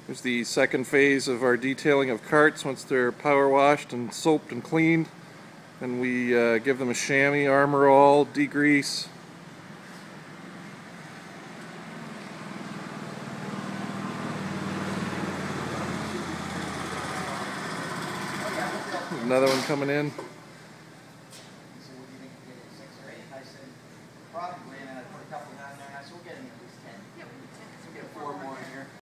Here's the second phase of our detailing of carts once they're power washed and soaped and cleaned. Then we give them a chamois, armor all, degrease. Another one coming in. So what do you think? 6 or 8? I said, probably.